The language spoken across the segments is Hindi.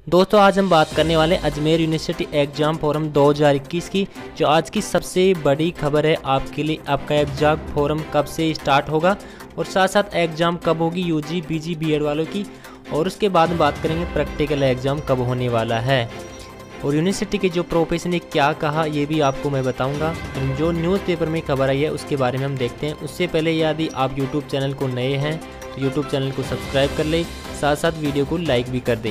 दोस्तों आज हम बात करने वाले अजमेर यूनिवर्सिटी एग्ज़ाम फोरम 2021 की, जो आज की सबसे बड़ी खबर है आपके लिए। आपका एग्ज़ाम फोरम कब से स्टार्ट होगा और साथ साथ एग्ज़ाम कब होगी यूजी पीजी बीएड वालों की, और उसके बाद में बात करेंगे प्रैक्टिकल एग्ज़ाम कब होने वाला है और यूनिवर्सिटी के जो प्रोफेसर ने क्या कहा ये भी आपको मैं बताऊंगा। जो न्यूज़पेपर में खबर आई है उसके बारे में हम देखते हैं। उससे पहले यदि आप यूट्यूब चैनल को नए हैं तो यूट्यूब चैनल को सब्सक्राइब कर लें, साथ साथ वीडियो को लाइक भी कर दें।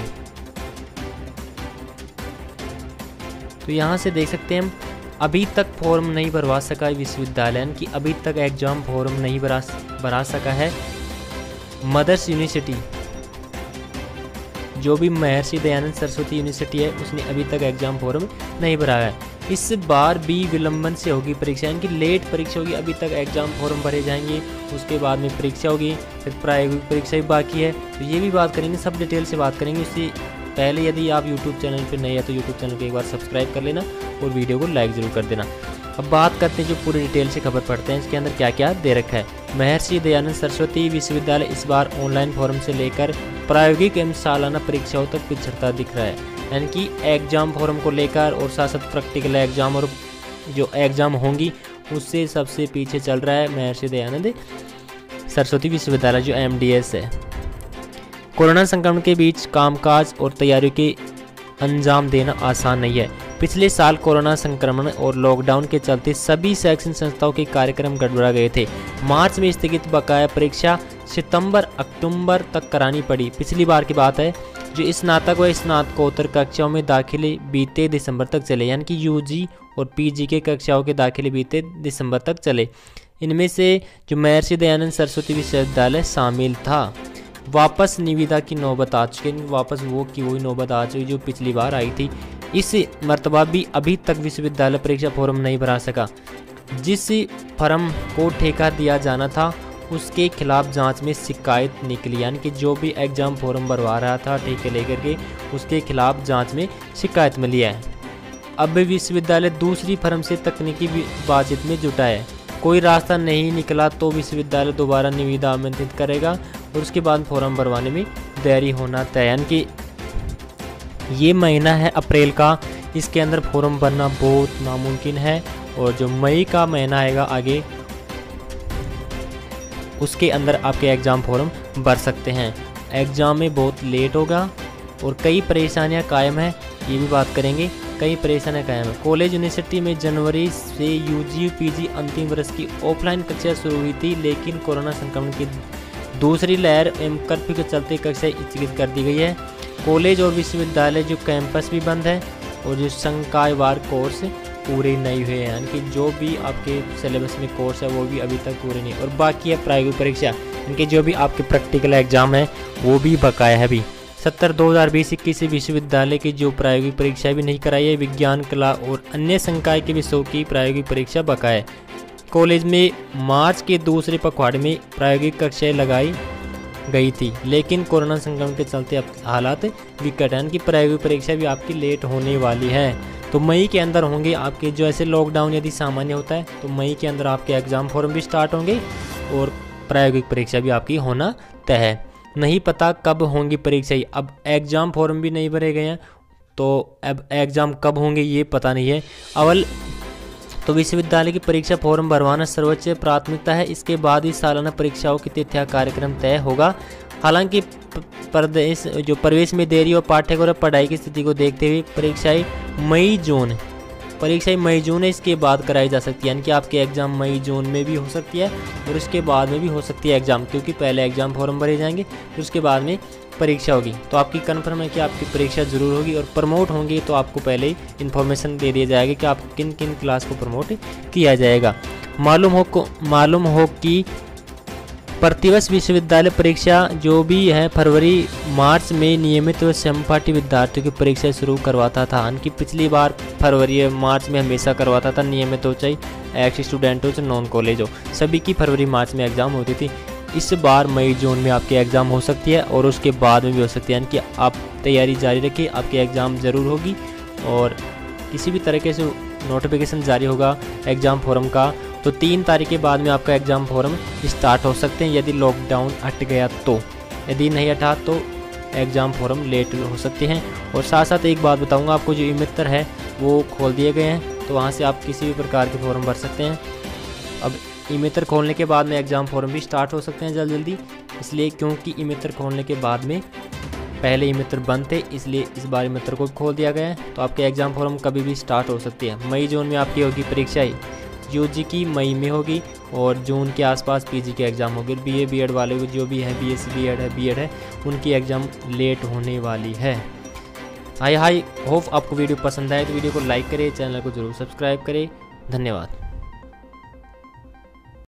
तो यहाँ से देख सकते हैं हम अभी तक फॉर्म नहीं भरवा सका विश्वविद्यालय की, अभी तक एग्ज़ाम फॉर्म नहीं भरा सका है मदर्स यूनिवर्सिटी। जो भी महर्षि दयानंद सरस्वती यूनिवर्सिटी है उसने अभी तक एग्ज़ाम फॉर्म नहीं भरा है। इस बार भी विलंबन से होगी परीक्षा, इनकी लेट परीक्षा होगी। अभी तक एग्ज़ाम फॉर्म भरे जाएंगे, उसके बाद में परीक्षा होगी, फिर प्रायोगिक परीक्षा भी बाकी है। तो ये भी बात करेंगे, सब डिटेल से बात करेंगे। उससे पहले यदि आप यूट्यूब चैनल पर नए हैं तो यूट्यूब चैनल को एक बार सब्सक्राइब कर लेना और वीडियो को लाइक ज़रूर कर देना। अब बात करते हैं जो पूरी डिटेल से खबर पढ़ते हैं इसके अंदर क्या क्या दे रखा है। महर्षि दयानंद सरस्वती विश्वविद्यालय इस बार ऑनलाइन फॉर्म से लेकर प्रायोगिक एवं सालाना परीक्षाओं तक पिछड़ता दिख रहा है, यानी कि एग्ज़ाम फॉर्म को लेकर और साथ साथ प्रैक्टिकल एग्ज़ाम और जो एग्ज़ाम होंगी उससे सबसे पीछे चल रहा है महर्षि दयानंद सरस्वती विश्वविद्यालय जो MDS है। कोरोना संक्रमण के बीच कामकाज और तैयारियों के अंजाम देना आसान नहीं है। पिछले साल कोरोना संक्रमण और लॉकडाउन के चलते सभी शैक्षणिक संस्थाओं के कार्यक्रम गड़बड़ा गए थे। मार्च में स्थगित बकाया परीक्षा सितंबर-अक्टूबर तक करानी पड़ी। पिछली बार की बात है। जो स्नातक व स्नातकोत्तर कक्षाओं में दाखिले बीते दिसंबर तक चले, यानी कि यूजी और पीजी के कक्षाओं के दाखिले बीते दिसंबर तक चले। इनमें से जो महर्षि दयानंद सरस्वती विश्वविद्यालय शामिल था। वापस निविदा की नौबत आ चुकी है, वापस वही नौबत आ चुकी जो पिछली बार आई थी। इस मरतबा भी अभी तक विश्वविद्यालय परीक्षा फॉर्म नहीं भरा सका। जिस फर्म को ठेका दिया जाना था उसके खिलाफ जांच में शिकायत निकली, यानी कि जो भी एग्ज़ाम फॉर्म भरवा रहा था ठेके लेकर के उसके खिलाफ जांच में शिकायत मिली है। अब विश्वविद्यालय दूसरी फर्म से तकनीकी बातचीत में जुटा है। कोई रास्ता नहीं निकला तो विश्वविद्यालय दोबारा निविदा आमंत्रित करेगा और उसके बाद फॉर्म भरवाने में देरी होना तय, यानी कि ये महीना है अप्रैल का, इसके अंदर फॉर्म भरना बहुत नामुमकिन है। और जो मई का महीना आएगा आगे उसके अंदर आपके एग्ज़ाम फॉर्म भर सकते हैं। एग्ज़ाम में बहुत लेट होगा और कई परेशानियां कायम है, ये भी बात करेंगे। कई परेशानियां कायम है। कॉलेज यूनिवर्सिटी में जनवरी से यूजी पीजी अंतिम वर्ष की ऑफलाइन कक्षा शुरू हुई थी, लेकिन कोरोना संक्रमण की दूसरी लहर एवं कर्फ्यू के चलते कक्षाएं स्थगित कर दी गई है। कॉलेज और विश्वविद्यालय जो कैंपस भी बंद है और जो संकायवार कोर्स पूरे नहीं हुए हैं, यानी कि जो भी आपके सिलेबस में कोर्स है वो भी अभी तक पूरे नहीं। और बाकी है प्रायोगिक परीक्षा, इनके जो भी आपके प्रैक्टिकल एग्ज़ाम है वो भी बकाया है। अभी 2020-21 विश्वविद्यालय की जो प्रायोगिक परीक्षा भी नहीं कराई है। विज्ञान, कला और अन्य संकाय के विषयों की प्रायोगिक परीक्षा बकाया है। कॉलेज में मार्च के दूसरे पखवाड़े में प्रायोगिक कक्षाएं लगाई गई थी, लेकिन कोरोना संक्रमण के चलते अब हालात विकट हैं कि प्रायोगिक परीक्षा भी आपकी लेट होने वाली है। तो मई के अंदर होंगे आपके, जो ऐसे लॉकडाउन यदि सामान्य होता है तो मई के अंदर आपके एग्ज़ाम फॉर्म भी स्टार्ट होंगे और प्रायोगिक परीक्षा भी आपकी होना तय है। नहीं पता कब होंगी परीक्षा, अब एग्ज़ाम फॉर्म भी नहीं भरे गए हैं तो अब एग्ज़ाम कब होंगे ये पता नहीं है। अव्वल तो विश्वविद्यालय की परीक्षा फॉर्म भरवाना सर्वोच्च प्राथमिकता है, इसके बाद ही सालाना परीक्षाओं की तिथियां कार्यक्रम तय होगा। हालांकि प्रवेश में देरी और पाठ्यक्रम और पढ़ाई की स्थिति को देखते हुए परीक्षाएं मई जून है इसके बाद कराई जा सकती है, यानी कि आपके एग्ज़ाम मई जून में भी हो सकती है और उसके बाद में भी हो सकती है एग्ज़ाम, क्योंकि पहले एग्ज़ाम फॉर्म भरे जाएंगे फिर उसके बाद में परीक्षा होगी। तो आपकी कन्फर्म है कि आपकी परीक्षा ज़रूर होगी और प्रमोट होंगी तो आपको पहले ही इन्फॉर्मेशन दे दिया जाएगा कि आप किन किन क्लास को प्रमोट किया जाएगा। मालूम हो कि प्रतिवर्ष विश्वविद्यालय परीक्षा जो भी है फरवरी मार्च में नियमित व सहपाठी विद्यार्थियों की परीक्षा शुरू करवाता था, यानी कि पिछली बार फरवरी मार्च में हमेशा करवाता था। नियमित हो चाहे एक्स स्टूडेंट हो चाहे नॉन कॉलेज हो, सभी की फरवरी मार्च में एग्ज़ाम होती थी। इस बार मई जून में आपके एग्ज़ाम हो सकती है और उसके बाद में भी हो सकती है, यानी कि आप तैयारी जारी रखिए, आपकी एग्ज़ाम ज़रूर होगी। और किसी भी तरीके से नोटिफिकेशन जारी होगा एग्ज़ाम फॉर्म का तो 3 तारीख के बाद में आपका एग्ज़ाम फॉर्म स्टार्ट हो सकते हैं, यदि लॉकडाउन हट गया तो। यदि नहीं हटा तो एग्ज़ाम फॉर्म लेट हो सकते हैं। और साथ साथ एक बात बताऊंगा आपको, जो ई मित्र है वो खोल दिए गए हैं, तो वहाँ से आप किसी भी प्रकार के फॉर्म भर सकते हैं। अब ई मित्र खोलने के बाद में एग्ज़ाम फॉर्म भी स्टार्ट हो सकते हैं जल्दी, इसलिए क्योंकि ई मित्र खोलने के बाद में पहले ई मित्र बंद थे, इसलिए इस बार ई मित्र को खोल दिया गया है। तो आपके एग्ज़ाम फॉर्म कभी भी स्टार्ट हो सकती है। मई जून में आपकी होगी परीक्षाएँ, यूजी की मई में होगी और जून के आसपास पीजी के एग्ज़ाम होगी। बीए बीएड वाले जो भी है, बीएससी बीएड है, उनकी एग्ज़ाम लेट होने वाली है। हाई होप आपको वीडियो पसंद आए तो वीडियो को लाइक करें, चैनल को जरूर सब्सक्राइब करें। धन्यवाद।